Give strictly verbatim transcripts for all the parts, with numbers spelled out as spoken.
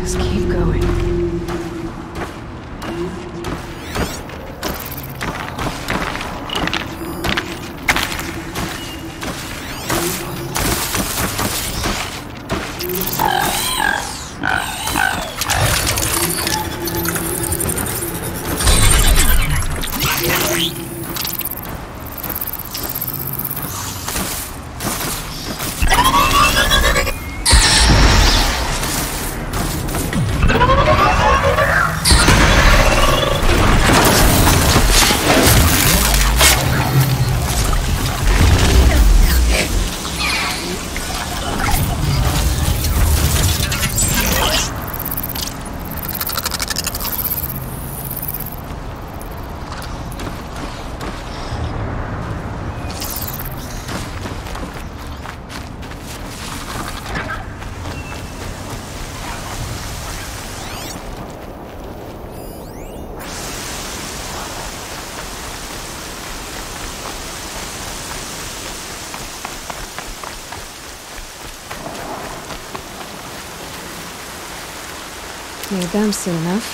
Just keep going. Need them soon enough.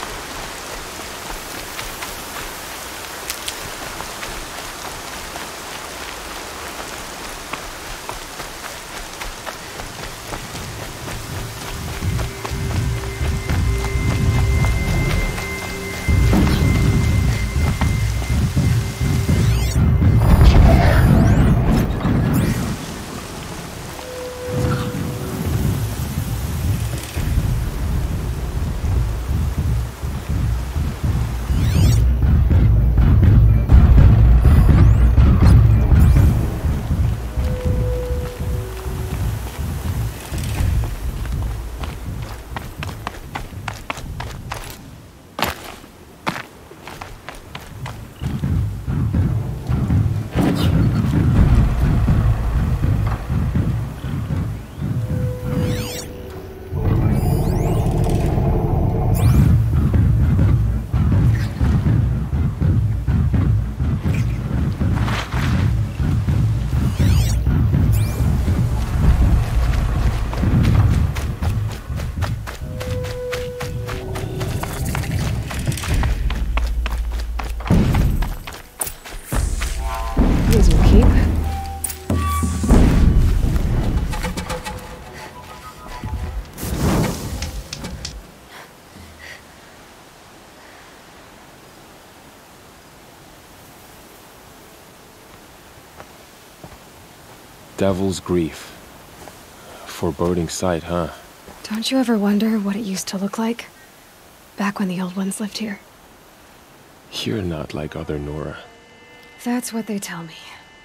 Devil's Grief. Foreboding sight, huh? Don't you ever wonder what it used to look like? Back when the old ones lived here. You're not like other Nora. That's what they tell me.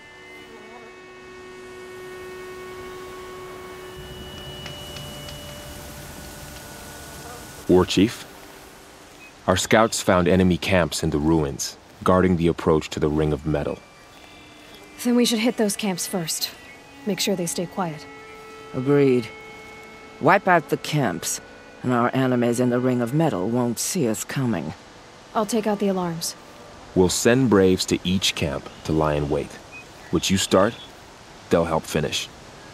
War Chief? Our scouts found enemy camps in the ruins, guarding the approach to the Ring of Metal. Then we should hit those camps first. Make sure they stay quiet. Agreed. Wipe out the camps, and our enemies in the Ring of Metal won't see us coming. I'll take out the alarms. We'll send Braves to each camp to lie in wait. Which you start, they'll help finish.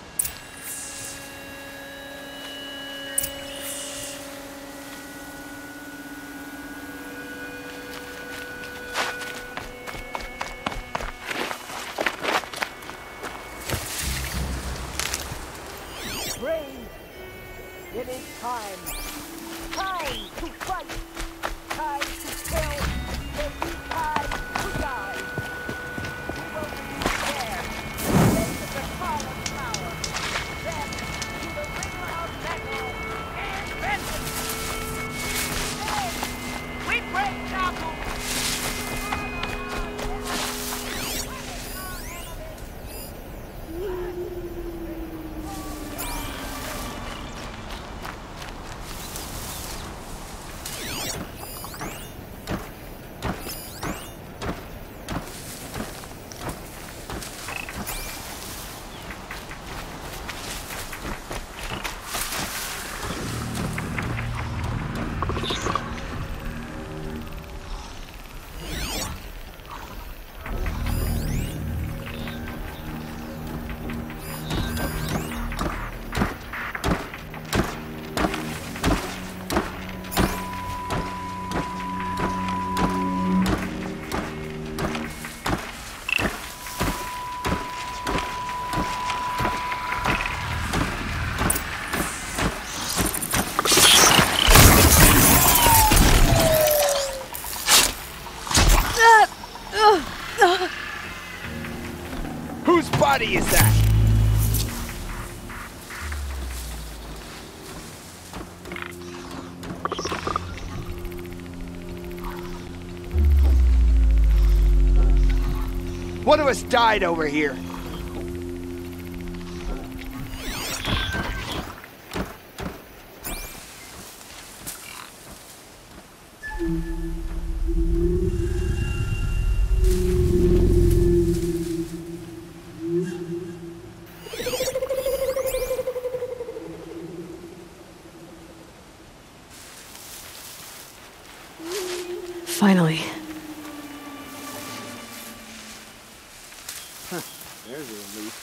It is time. Time to fight. Time to kill. Maybe time to die. We will be there. Then to the fall of power. Then to the ring of metal and vengeance. Then we break Nabu. body is that? One of us died over here. Finally. There's a relief.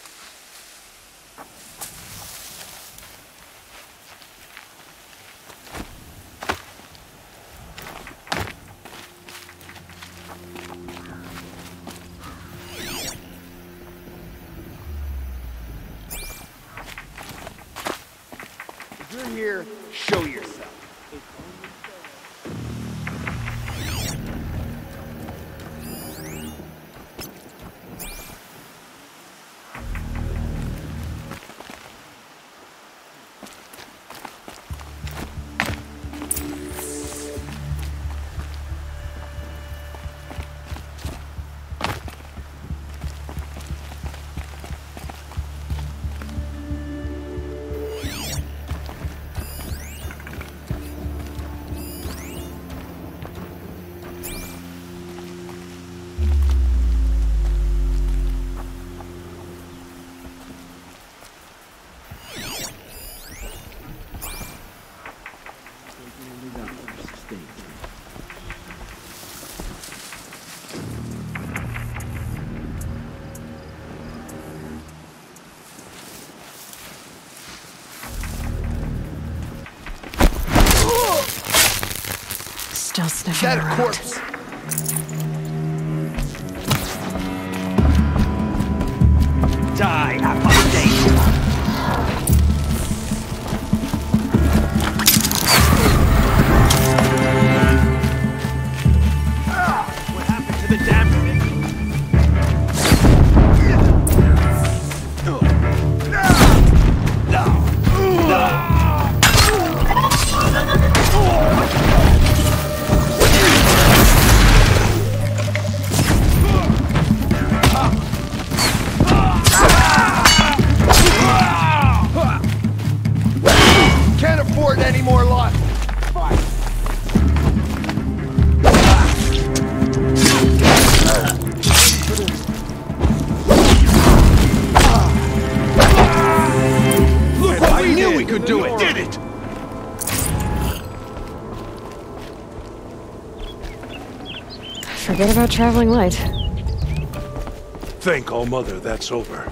If you're here, show yourself. Still sniffing Is that a around. corpse? Die, apostate! What happened to the damn thing? Can't afford any more loss. Fight! Look, I knew we could do it. Did it. Forget about traveling light. Thank All Mother that's over.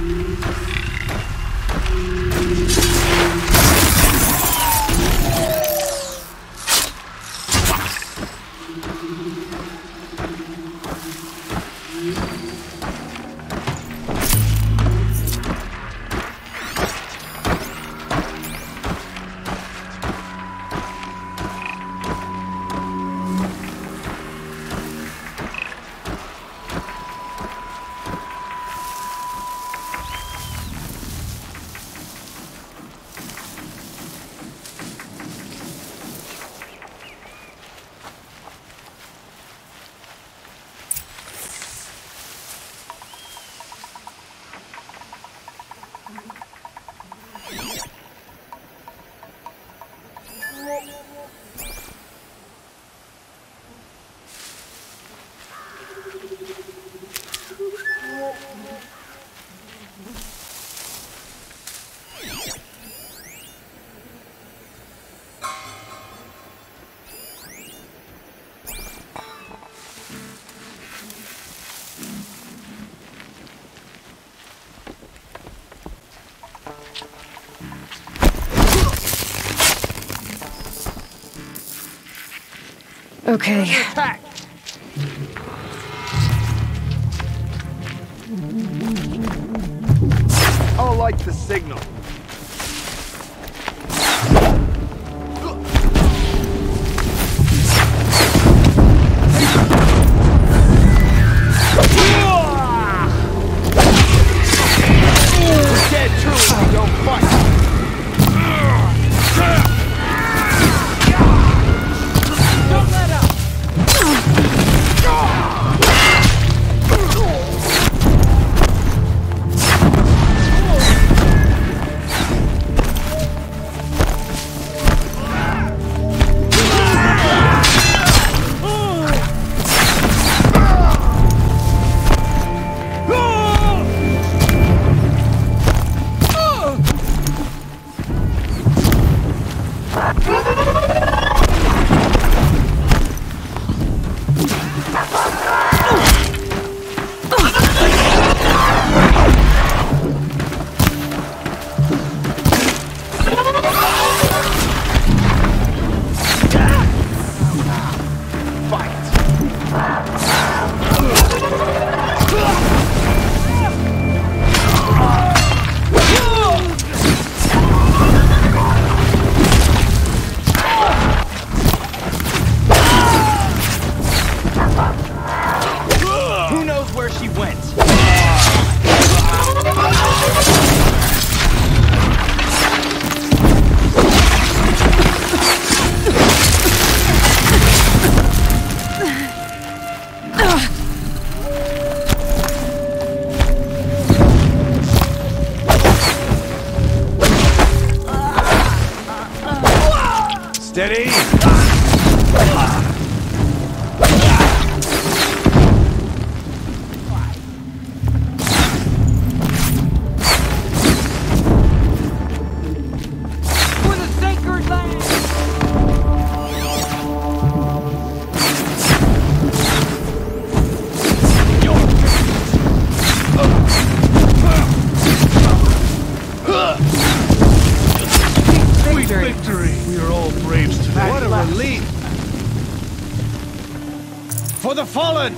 Okay. Attack! I'll light the signal. We're dead true if we don't fight. Don't let up! Steady! For the fallen!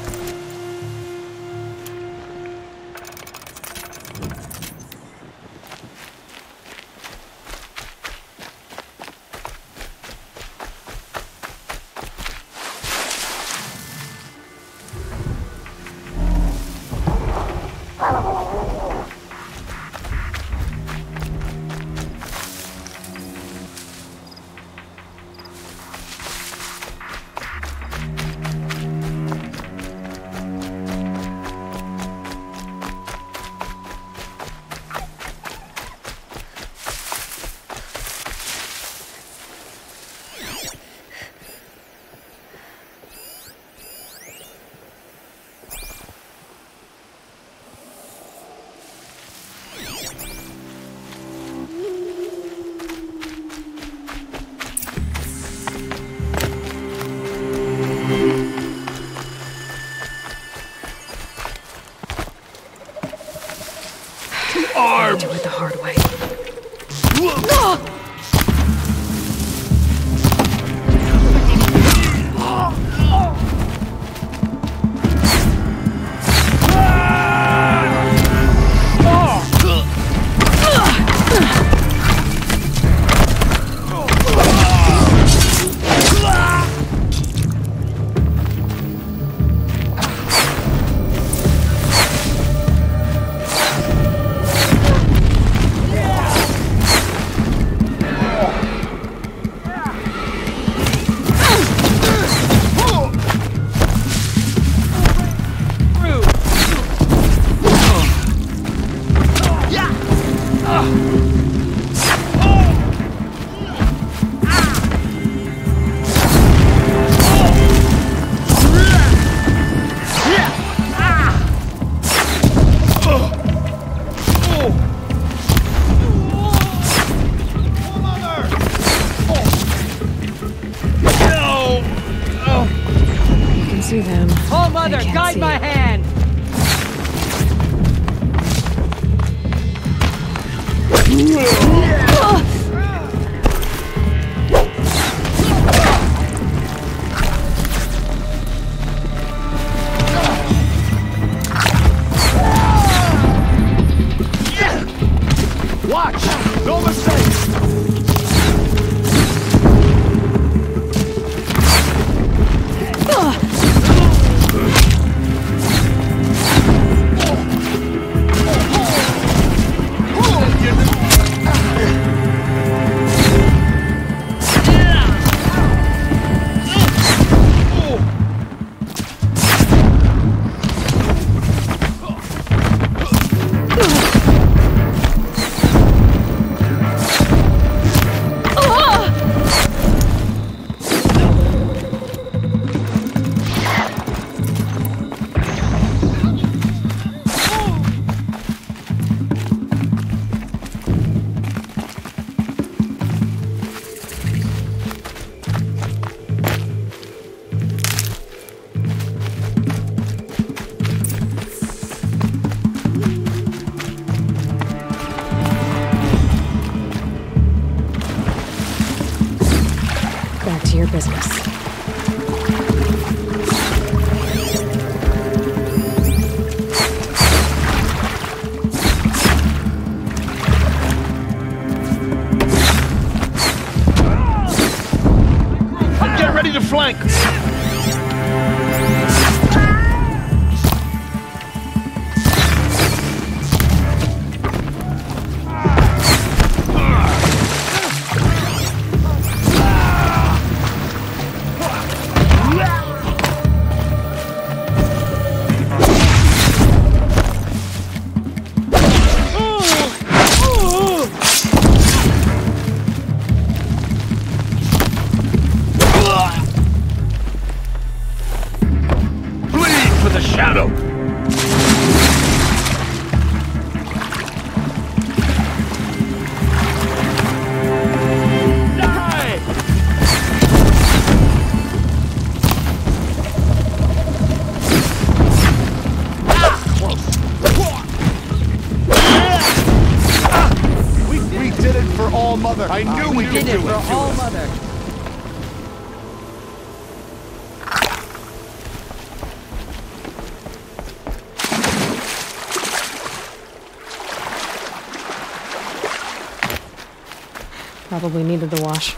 Arm. Do it the hard way. See them. Oh, Mother, guide my hand! Watch! No mistakes! Back to your business. Get ready to flank! The shadow. Die! Ah, close. We, we did it for All Mother. I knew we, we could did it do for it. All Mother. Probably needed the wash.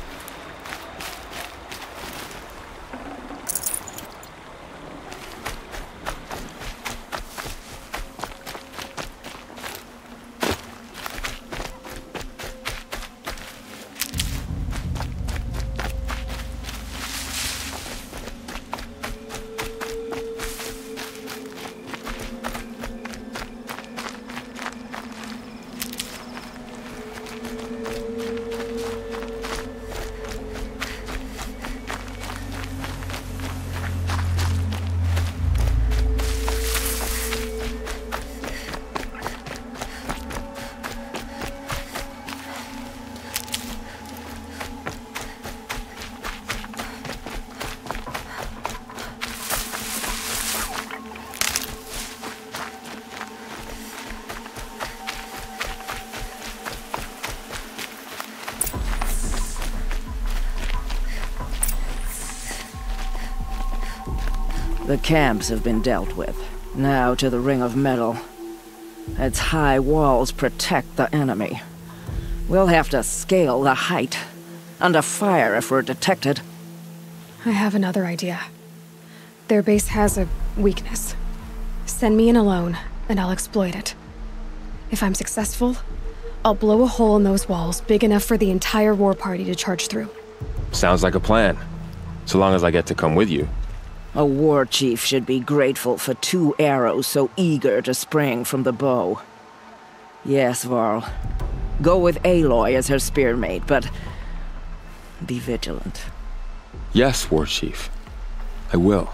The camps have been dealt with. Now to the Ring of Metal. Its high walls protect the enemy. We'll have to scale the height. Under fire if we're detected. I have another idea. Their base has a weakness. Send me in alone, and I'll exploit it. If I'm successful, I'll blow a hole in those walls big enough for the entire war party to charge through. Sounds like a plan. So long as I get to come with you. A war chief should be grateful for two arrows so eager to spring from the bow. Yes, Varl. Go with Aloy as her spearmate, but be vigilant. Yes, War Chief. I will.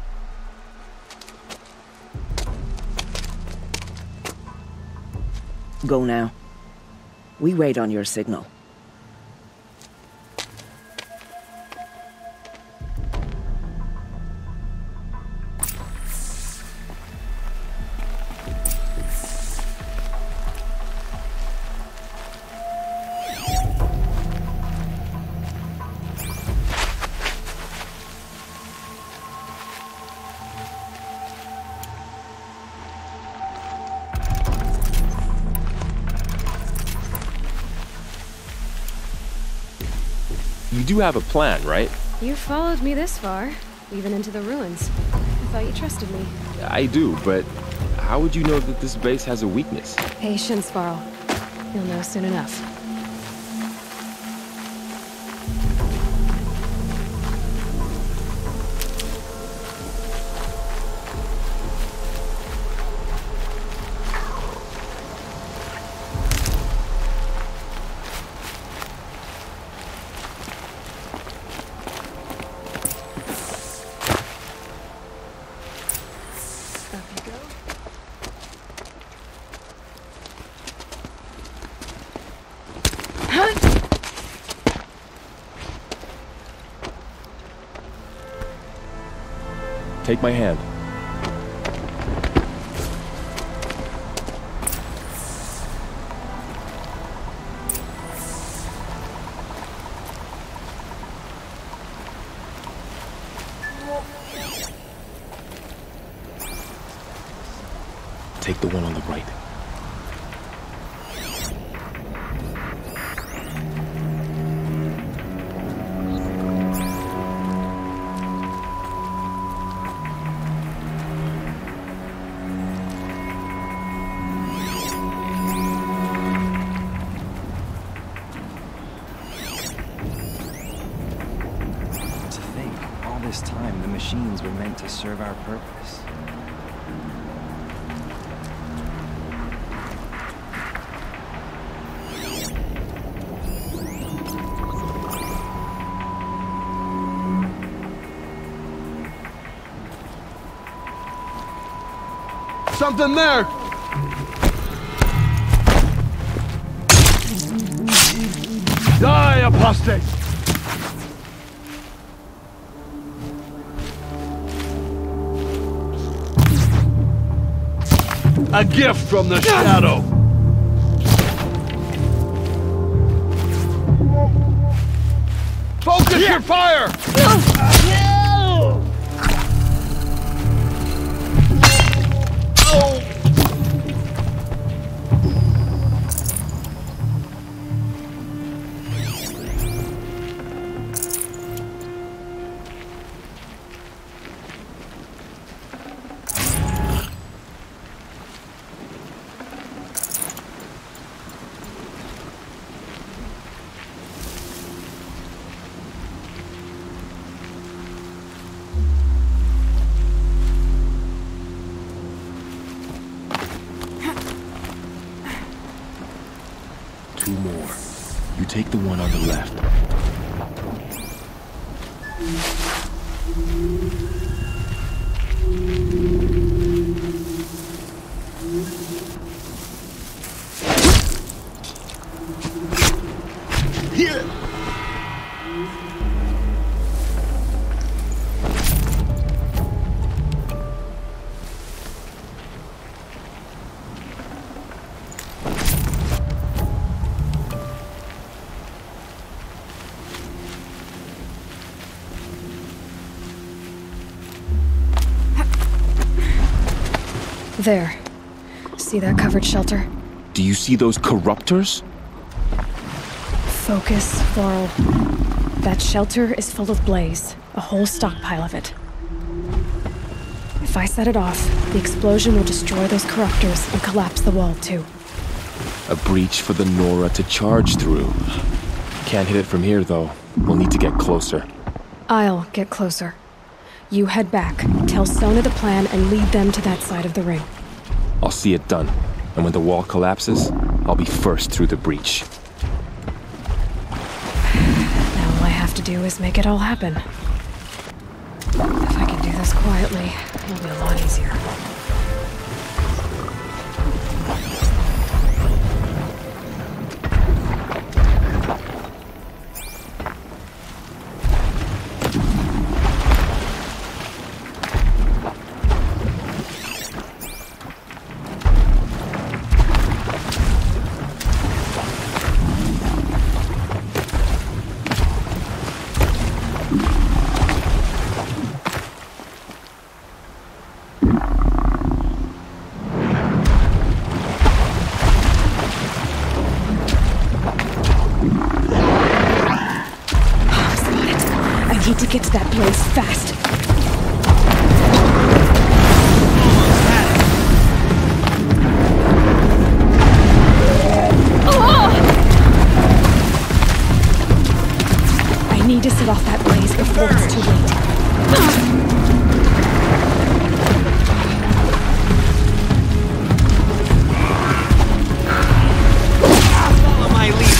Go now. We wait on your signal. You do have a plan, right? You followed me this far, even into the ruins. I thought you trusted me. I do, but how would you know that this base has a weakness? Patience, Varl. You'll know soon enough. Take my hand. Take the one on the right. This time, the machines were meant to serve our purpose. Something there! Die, apostate! A gift from the shadow! Focus your fire! Oh! Two more. You take the one on the left. There. See that covered shelter? Do you see those corruptors? Focus, Varl. That shelter is full of blaze. A whole stockpile of it. If I set it off, the explosion will destroy those corruptors and collapse the wall, too. A breach for the Nora to charge through. Can't hit it from here, though. We'll need to get closer. I'll get closer. You head back, tell Sona the plan, and lead them to that side of the ring. I'll see it done. And when the wall collapses, I'll be first through the breach. Now all I have to do is make it all happen. If I can do this quietly, it'll be a lot easier. To get to that blaze fast. Oh! I need to set off that blaze before it's too late. Follow my lead.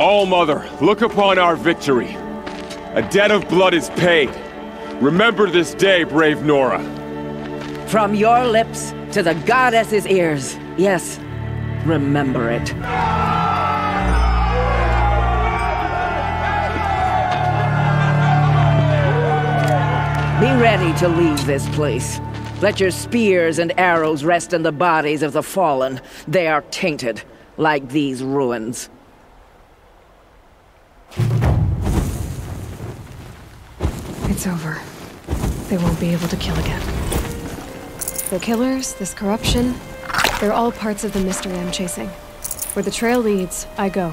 All-Mother, look upon our victory. A debt of blood is paid. Remember this day, brave Nora. From your lips to the goddess's ears. Yes, remember it. Be ready to leave this place. Let your spears and arrows rest in the bodies of the fallen. They are tainted, like these ruins. It's over. They won't be able to kill again. The killers, this corruption, they're all parts of the mystery I'm chasing. Where the trail leads, I go.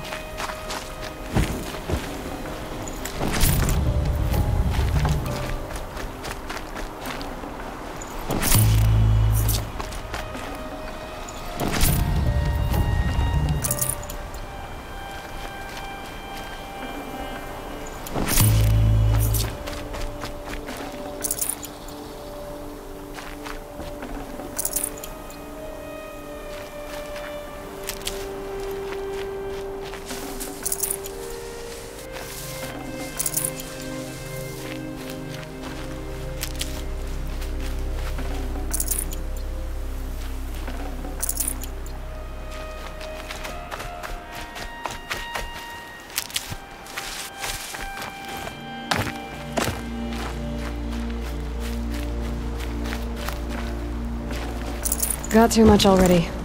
Got too much already.